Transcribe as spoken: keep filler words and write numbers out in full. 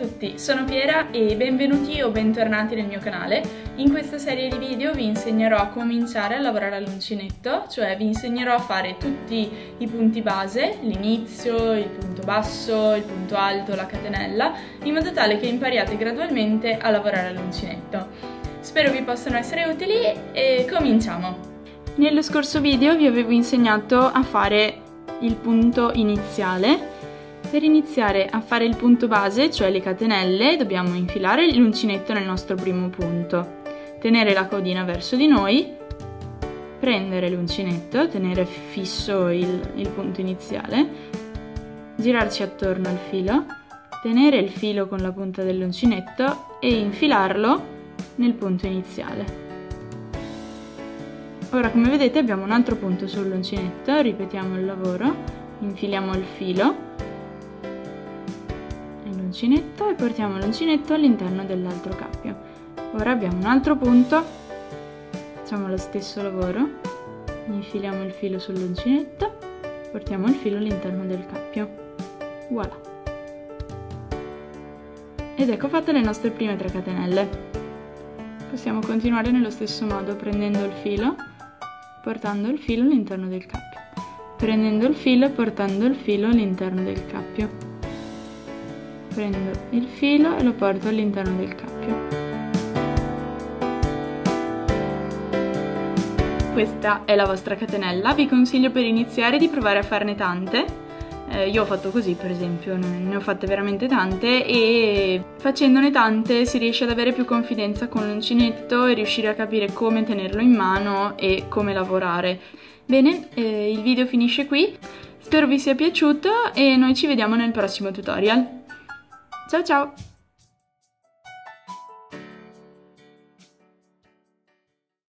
tutti, sono Piera e benvenuti o bentornati nel mio canale. In questa serie di video vi insegnerò a cominciare a lavorare all'uncinetto, cioè vi insegnerò a fare tutti i punti base, l'inizio, il punto basso, il punto alto, la catenella, in modo tale che impariate gradualmente a lavorare all'uncinetto. Spero vi possano essere utili e cominciamo! Nello scorso video vi avevo insegnato a fare il punto iniziale. Per iniziare a fare il punto base, cioè le catenelle, dobbiamo infilare l'uncinetto nel nostro primo punto, tenere la codina verso di noi, prendere l'uncinetto, tenere fisso il, il punto iniziale, girarci attorno al filo, tenere il filo con la punta dell'uncinetto e infilarlo nel punto iniziale. Ora, come vedete, abbiamo un altro punto sull'uncinetto, ripetiamo il lavoro, infiliamo il filo nell'uncinetto e portiamo l'uncinetto all'interno dell'altro cappio. Ora abbiamo un altro punto, facciamo lo stesso lavoro, infiliamo il filo sull'uncinetto, portiamo il filo all'interno del cappio. Voilà! Ed ecco fatte le nostre prime tre catenelle. Possiamo continuare nello stesso modo, prendendo il filo, portando il filo all'interno del cappio, prendendo il filo e portando il filo all'interno del cappio, prendo il filo e lo porto all'interno del cappio. Questa è la vostra catenella, vi consiglio per iniziare di provare a farne tante. Eh, io ho fatto così, per esempio, ne ho fatte veramente tante e facendone tante si riesce ad avere più confidenza con l'uncinetto e riuscire a capire come tenerlo in mano e come lavorare. Bene, eh, il video finisce qui, spero vi sia piaciuto e noi ci vediamo nel prossimo tutorial. Ciao ciao!